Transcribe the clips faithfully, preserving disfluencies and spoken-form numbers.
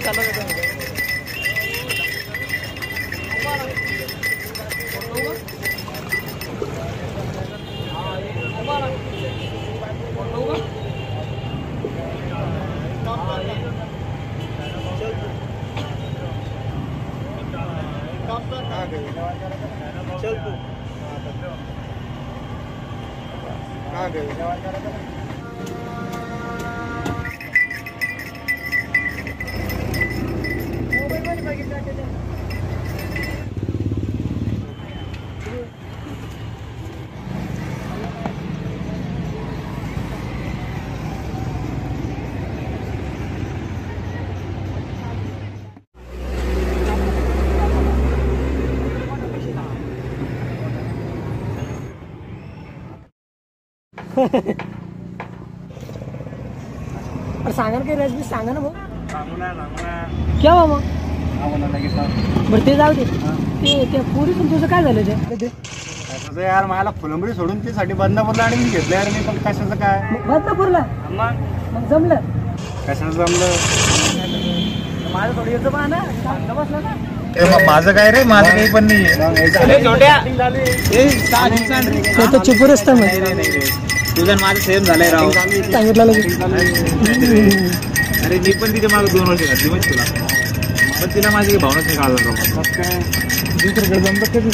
चल तू कहाँ गए? और सांगा ना काही रजनी सांगा ना भाऊ. सांगू ना सांगू ना क्या मग बरं ते जाऊ दे. ते त्या पुरी पण तुझं काय झालं ते? कशाचं यार, मला फुलंबरी सोडून त्यासाठी बदनापूरला आणि मी घेतलं यार मी. पण कशाचं काय बदनापूरला मग मग जमलं. कशाचं जमलं? माझं थोडं येतं पहा ना, शांत बसलं ना. माझं काय रे, माझं काही पण नाही. चिपूर असतं मग. तुझं माझं सेम झालंय राव. सांगितलं अरे मी पण तिथे मागे दोन वर्ष घातली माहिती तुला, पण तिला माझी भावनाच नाही काढला. दुसरीकडे जमलं कधी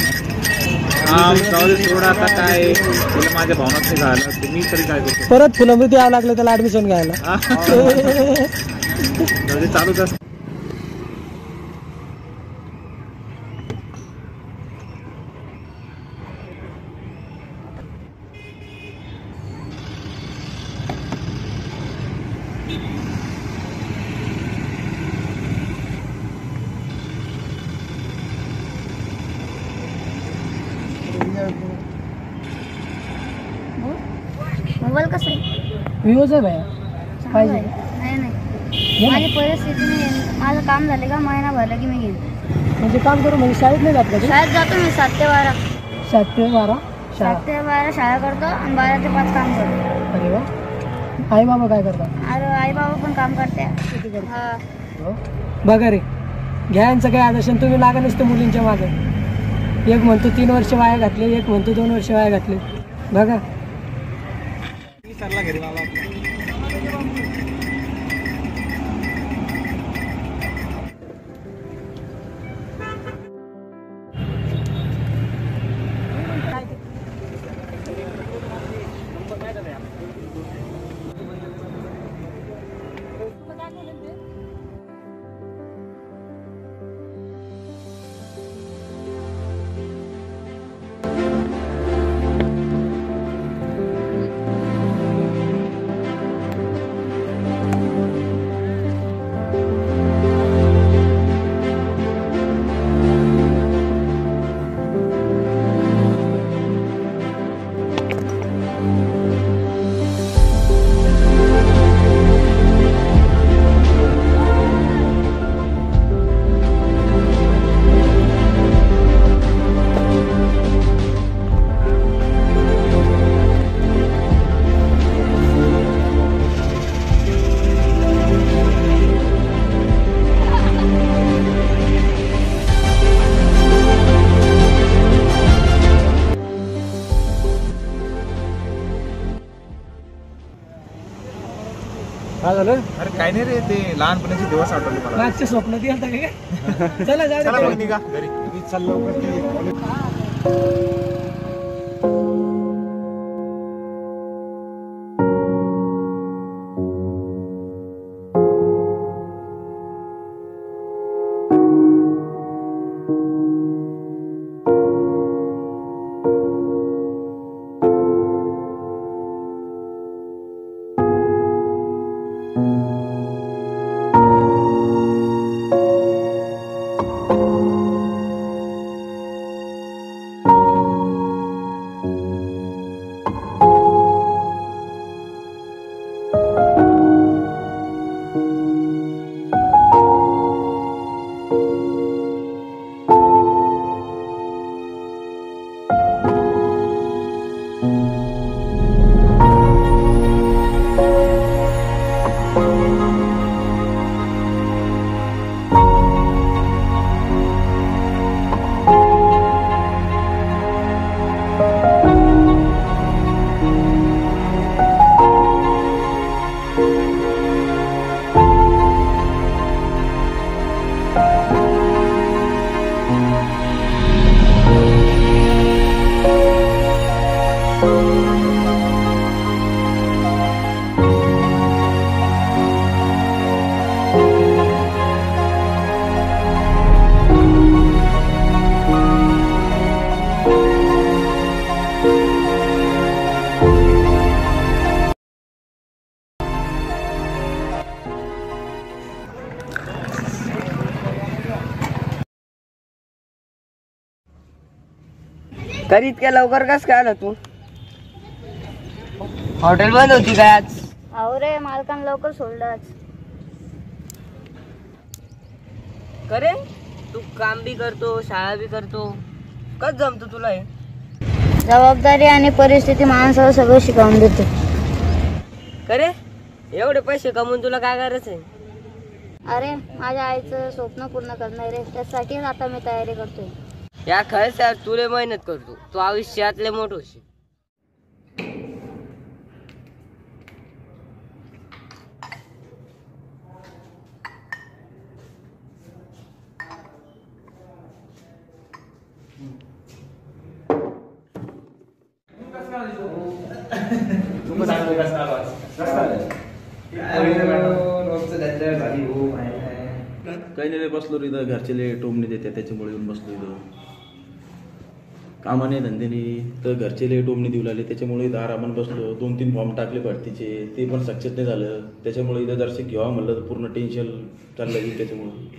सोडा आता काय, तिला माझ्या भावनाच नाही झालं तर मी तरी काय करतो. परत फुलंबरी यावं लागलं त्याला ऍडमिशन घ्यायला. चालूच असत. मोबाईल कसं आहे? विवोच आहे बाया पाहिजे. नाही नाही, माझी परिस्थिती नाही. माझं काम झालं का महिना भरला की मी घेईन. म्हणजे काम करू म्हणजे शाळेत नाही जात का? शाळेत जातो मी सात ते बारा. सात ते बारा सात ते बारा शाळा करतो आणि बारा ते पाच काम करतो. अरे वा. आई बाबा काय करतात? अरे आई बाबा पण काम करते. हा बघा रे, घ्या यांचं काय आदर्शन. तुम्ही लागा नसते मुलींच्या मागे. एक म्हणतो तीन वर्ष वाया घातले, एक म्हणतो दोन वर्ष वाया घातले. बघा सरला घरी लावला. काय झालं? अरे काय नाही रे, ते लहानपणाचे दिवस आठवले मला. मागचे स्वप्न ती आता काय. चला जाऊ चला दे. मग निघा घरी. मी चाललो. घरी इतक्या लवकर कस काय आला तू? हॉटेल बंद होती काय आज? अहो रे मालकानं लवकर सोडलं आज. करे तू काम बी करतो शाळा बी करतो, कस जमतो तुला हे? जबाबदारी आणि परिस्थिती माणसाला सगळं शिकवून देते. करे एवढे पैसे कमवून तुला काय करायचं आहे? अरे माझ्या आईचं स्वप्न पूर्ण करणार रे, त्यासाठीच आता मी तयारी करतोय. या खरंच यार तुले मेहनत करतो, तू आयुष्यातले मोठं होशील. काही नाही रे, बसलो रे इथं. घरचे टोमणे देते त्याच्यामुळे येऊन बसलो इथं. कामाने धंदेने तर घरचे लय टोमणे देऊ लागले, त्याच्यामुळे इथं आरामात बसलो. दोन तीन फॉर्म टाकले भरतीचे, ते पण सक्सेस नाही झालं. त्याच्यामुळे इथं दर्शक घ्यावा म्हणलं तर पूर्ण टेन्शन चाललं की त्याच्यामुळे.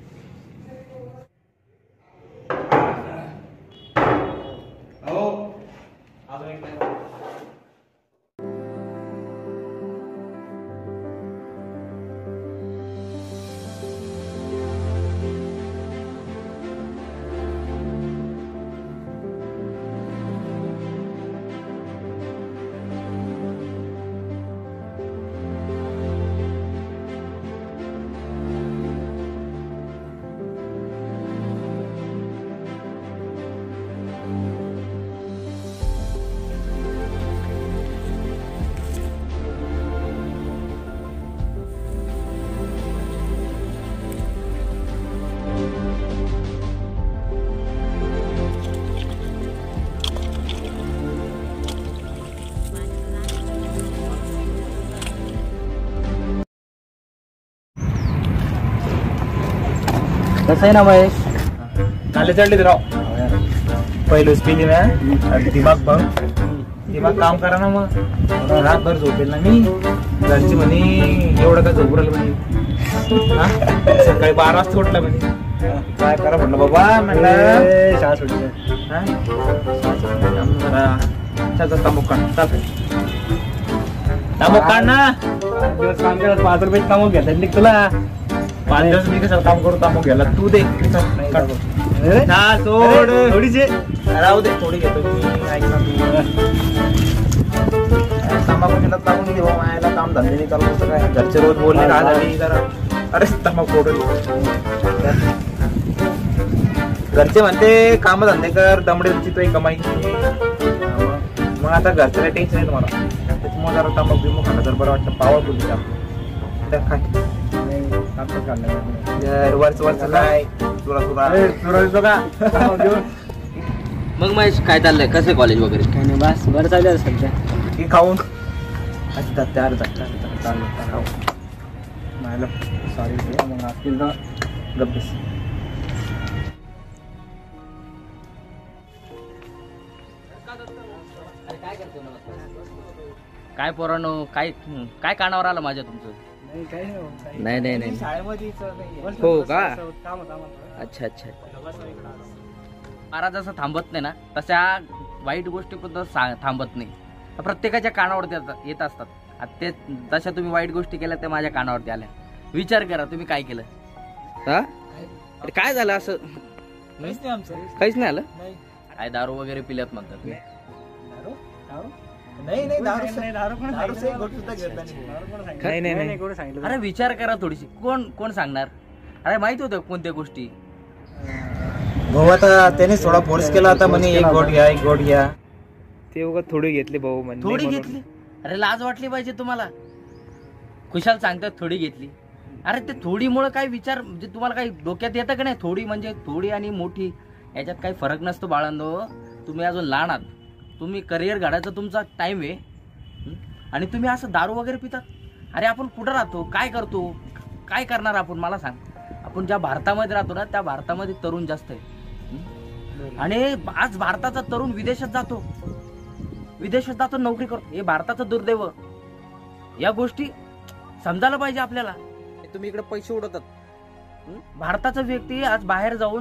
कसं आहे ना महेश, काले चढले राव पहिलोच पिली मी. दिमाग बघ, दिमाग काम करा ना. मग रातभर झोपेल ना मी. घरची म्हणे एवढं का झोपू राहिलं म्हणे, सकाळी बारा वाजता उठला म्हणे. काय करा म्हटलं बाबा, म्हणलं शाळा सुटली तांबूक काढ, तांबूक काढ ना. दिवस काम केलं पाच रुपये तांबूक घेतात निघ तुला. पाच दिवस मी कसं काम करू तांबूक घ्यायला, तू दे सोड थोडीचे राहू दे. थोडी घेतो मी, ऐक ना तू. तंबाखू केला तांबूक दे मायाला, काम धंदे नाही चालू कसं काय. घरचे रोज बोलले का झाली जरा, अरे तंबाखू फोडून. घरचे म्हणते काम धंदे कर, दमडे तुझी कमाई. मग आता घरचं काही टेन्शन आहे तुम्हाला, त्याच्यामुळे जरा तंबाखू बिंबू खाणं तर बरं वाटतं. पावर बोलली त्या काय वरच वरच काय तुला तुला मग महेश काय चाललंय, कसं कॉलेज वगैरे? काही नाही, बस बरं चालू सध्या. की खाऊन असं तयार चालू मला सॉरी मग असतील तर गप्पीस. काय पोरांनो, काय काय कानावर आलं माझ्या तुमचं? नाही नाही नाही हो का? अच्छा अच्छा. महाराज जसं थांबत नाही ना, तशा वाईट गोष्टी पण थांबत नाही. प्रत्येकाच्या कानावरती येत असतात. ते तशा तुम्ही वाईट गोष्टी केल्या त्या माझ्या कानावरती आल्या. विचार करा तुम्ही काय केलं. हा काय झालं असं? काहीच नाही आलं. काय दारू वगैरे पिल्यात म्हणतात तुम्ही? अरे विचार करा थोडीशी. कोण कोण सांगणार? अरे माहिती होतं कोणत्या गोष्टी. भाऊ आता त्याने थोडा फोर्स केला होता म्हणे एक गोट घ्या एक गोट घ्या. ते उगा थोडी घेतली भाऊ म्हणजे. थोडी घेतली? अरे लाज वाटली पाहिजे तुम्हाला. खुशाल सांगतात थोडी घेतली. अरे ते थोडीमुळे काय विचार म्हणजे तुम्हाला काही डोक्यात येतं का नाही? थोडी म्हणजे थोडी आणि मोठी याच्यात काही फरक नसतो बाळांनो. तुम्ही अजून लहान आहात. तुम्ही करिअर घडायचा तुमचा टाइम आहे आणि तुम्ही असं दारू वगैरे पितात. अरे आपण कुठं राहतो, काय करतो, काय करणार आपण मला सांग. आपण ज्या भारतामध्ये राहतो ना त्या भारतामध्ये तरुण जास्त आहे आणि आज भारताचा तरुण विदेशात जातो विदेशात जातो नोकरी करतो. हे भारताचं दुर्दैव. या गोष्टी समजायला पाहिजे आपल्याला. तुम्ही इकडे पैसे उडवतात. भारताचा व्यक्ती आज बाहेर जाऊन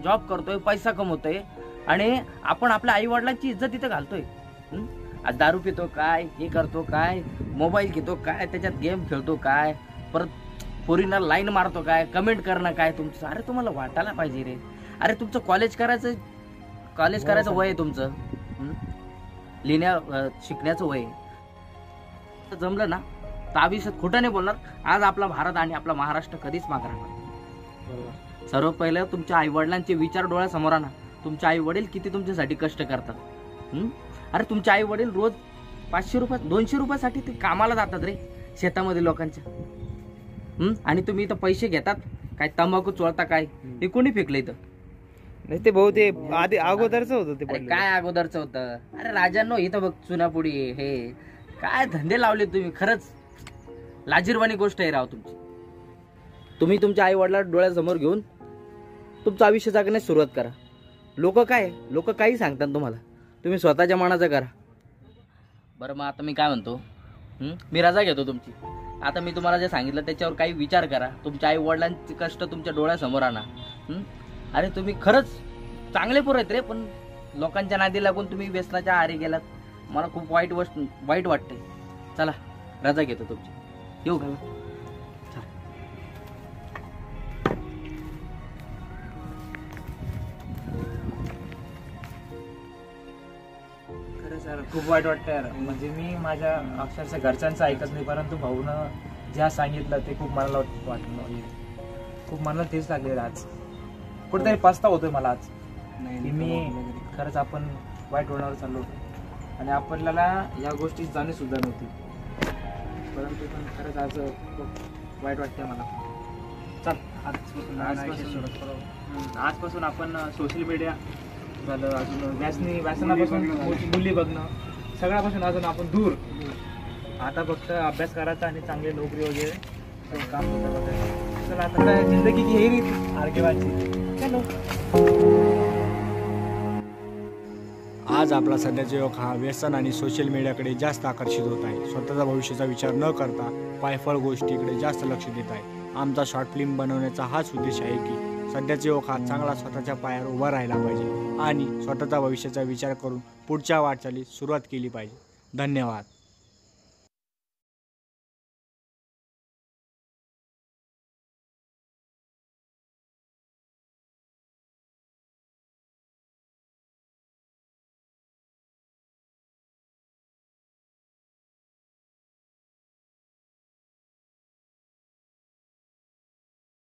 जॉब करतोय, पैसा कमवतोय आणि आपण आपल्या आई वडिलांची इज्जत इथं घालतोय. हं? आज दारू पितो काय, हे करतो काय, मोबाईल घेतो काय, त्याच्यात गेम खेळतो काय, परत पोरींना लाईन मारतो काय, कमेंट करणं काय तुमचं. अरे तुम्हाला वाटायला पाहिजे रे. अरे तुमचं कॉलेज करायचं कॉलेज करायचं वय आहे तुमचं. हं? लिहिण्या अं, शिकण्याचं वय आहे. जमलं ना तर आयुष्यात खोटं नाही बोलणार. आज आपला भारत आणि आपला महाराष्ट्र कधीच मागे राहणार. सर्व पहिलं तुमच्या आई वडिलांचे विचार डोळ्यासमोर आणा. तुमचे आई वडील किती तुमच्यासाठी कष्ट करतात. हं? अरे तुमचे आई वडील रोज पाचशे रुपये दोनशे रुपयासाठी ते कामाला जातात रे शेतामध्ये लोकांच्या. हं? आणि तुम्ही इथं पैसे घेतात काय, तंबाखू चोळता काय, हे कोणी फेकलं इथं? नाही ते भाऊ ते आधी अगोदरच होतं ते अरे पडलेलं. काय अगोदरचं होतं. अरे राजांनो इथं बघ चुनापुडी हे काय धंदे लावले तुम्ही. खरंच लाजीरवाणी गोष्ट आहे राव तुमची. तुम्ही तुमच्या आई वडिला डोळ्यासमोर घेऊन तुमचं आयुष्य जगण्यास सुरुवात करा. लोक काय लोक काही सांगतात तुम्हाला, तुम्ही स्वतःच्या मनाचं करा. बरं मग आता मी काय म्हणतो, हं? मी रजा घेतो तुमची. आता मी तुम्हाला जे सांगितलं त्याच्यावर काही विचार करा. तुमच्या आई वडिलांचे कष्ट तुमच्या डोळ्यासमोर आणा. हं? अरे तुम्ही खरंच चांगले पोर आहेत रे, पण लोकांच्या नादी लागून तुम्ही व्यसनाच्या आहारी गेलात. मला खूप वाईट वस्त वाईट वाटते. चला रजा घेतो तुमची, येऊ का? खरं सर खूप वाईट वाटतं यार. म्हणजे मी माझ्या अक्षरशः घरच्यांचं ऐकत नाही, परंतु भाऊनं ज्या सांगितलं ते खूप मनाला वाटलं. खूप मनाला तेच लागले आज. कुठेतरी पस्ताव होतोय मला आज की मी खरंच आपण वाईट होण्यावर चाललो होतो आणि आपल्याला या गोष्टी जाणीव सुद्धा नव्हती. परंतु पण खरंच आज खूप वाईट वाटतंय मला. चल आजपासून आजपासून आजपासून आपण सोशल मीडिया झालं, अजून व्यसनी व्यसनापासून मुली बघणं, सगळ्यापासून अजून आपण दूर. आता फक्त अभ्यास करायचा आणि चांगली नोकरी वगैरे काम करायचं. चला आता काय जिंदगी की हे आर्केवाची. आज आपला सध्याचा युवक हा व्यसन आणि सोशल मीडियाकडे जास्त आकर्षित होत आहे. स्वतःचा भविष्याचा विचार न करता पायफळ गोष्टीकडे जास्त लक्ष देत आहे. आमचा शॉर्ट फिल्म बनवण्याचा हाच उद्देश आहे की सध्याचा युवक हा चांगला स्वतःच्या पायावर उभा राहिला पाहिजे आणि स्वतःचा भविष्याचा विचार करून पुढच्या वाटचालीस सुरुवात केली पाहिजे. धन्यवाद.